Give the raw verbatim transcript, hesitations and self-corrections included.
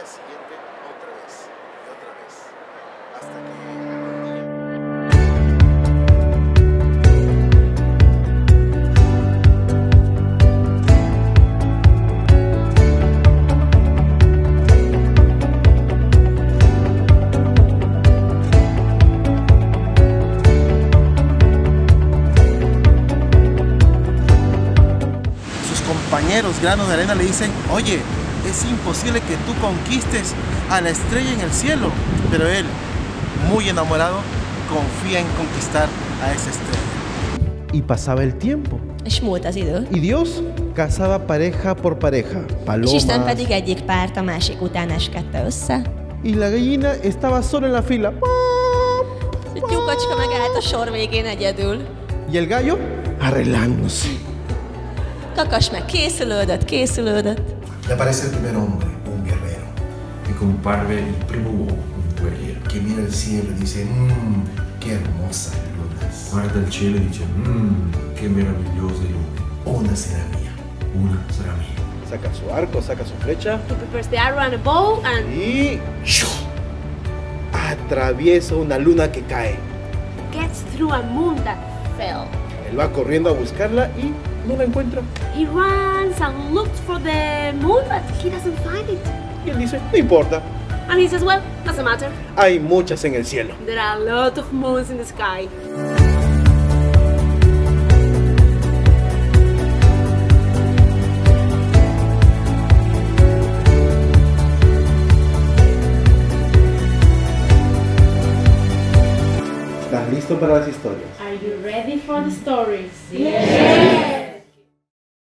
día siguiente otra vez y otra vez, hasta que compañeros granos de arena le dicen, oye, es imposible que tú conquistes a la estrella en el cielo, pero él, muy enamorado, confía en conquistar a esa estrella. Y pasaba el tiempo. És múlt az idő. Y Dios casaba pareja por pareja, És Isten palomas. pedig egyik párt a másik után esküdte össze. Y la gallina estaba sola en la fila. A tyúkocska megállt a sor végén egyedül. Y el gallo arreglándose. Kakas meg készülődött, készülődött. Le aparece el primer hombre, un guerrero, Y comparve el primo uomo, un guerriero. que mira el cielo y dice, mmm, qué hermosas lunas. Guarda il cielo e dice, mmm, che meravigliose lune. Una será mía. Una sarà mia. Saca su arco, saca su flecha He prepares the arrow and a bow and y ¡shoo! Atraviesa una luna que cae. gets through a moon that fell. Él va corriendo a buscarla y no la encuentra. He runs and looks for the moon, but he doesn't find it. Y él dice, no importa, And he says, well, doesn't matter. hay muchas en el cielo. There are a lot of moons in the sky. ¿Estás listo para las historias? Are you ready for the stories? Yes.